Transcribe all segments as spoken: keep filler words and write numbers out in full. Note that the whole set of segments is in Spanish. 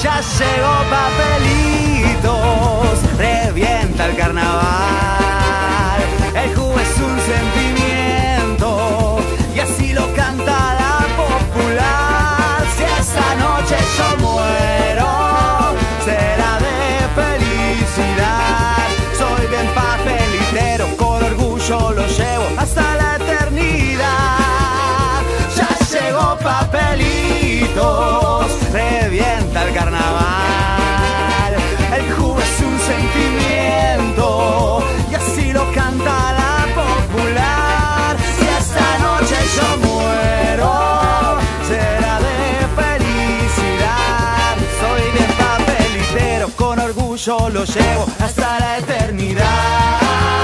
Ya llegó Papelitos, revienta el carnaval. El jugo es un sentimiento y así lo canta la popular. Si esa noche yo muero, será de felicidad. Soy bien papelitero, con orgullo lo llevo hasta la eternidad. Ya llegó Papelitos, revienta el carnaval. El jugo es un sentimiento y así lo canta la popular. Si esta noche yo muero, será de felicidad. Soy bien papelitero, con orgullo lo llevo hasta la eternidad.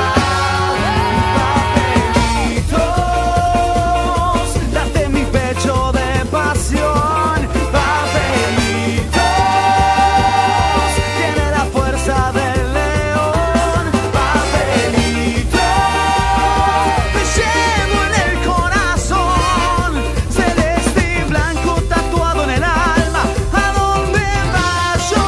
Papelitos, date mi pecho de pasión. Papelitos, tiene la fuerza del león. Papelitos, te llevo en el corazón, celeste y blanco tatuado en el alma. A donde vas yo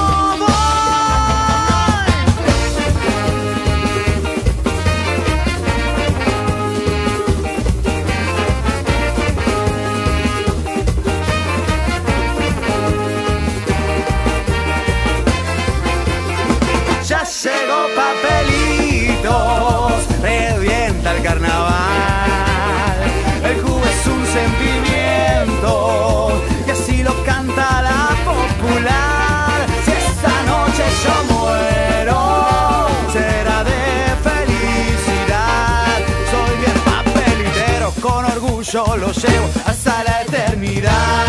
Ya llegó Papelitos, revienta el carnaval. El jugo es un sentimiento y así lo canta la popular. Si esta noche yo muero, será de felicidad. Soy bien papelitero, con orgullo lo llevo hasta la eternidad.